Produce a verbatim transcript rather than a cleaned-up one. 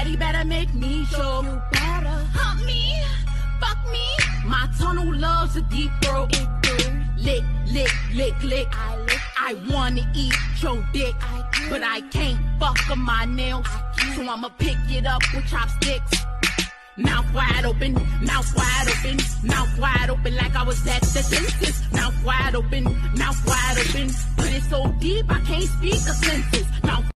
Daddy better make me sure. You better hump me, fuck me. My tunnel loves a deep throat. Lick, lick, lick, lick. I lick. I wanna eat your dick, I but I can't fuck on my nails. So I'ma pick it up with chopsticks. Mouth wide open, mouth wide open, mouth wide open like I was at the dentist. Mouth wide open, mouth wide open. Put it so deep I can't speak a sentence.